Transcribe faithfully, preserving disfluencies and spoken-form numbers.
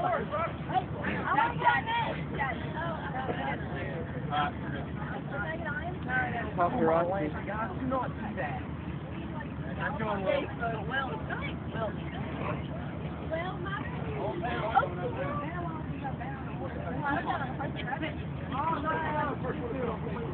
Talk your own way. Do not do that. I'm doing well. Well, well. Well, my. Oh, no, no, no.